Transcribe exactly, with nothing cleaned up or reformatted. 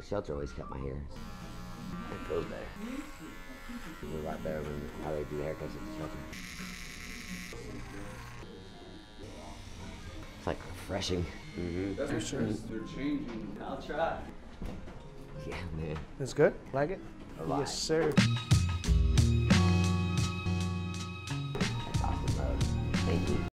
The shelter always cut my hair. It goes there. It's a lot better than how they do the haircuts at the shelter. It's like refreshing. Mm-hmm. That's for sure. They're changing. I'll try. Yeah, man. It's good? Like it? A lot. Yes, sir. That's awesome, bro. Thank you.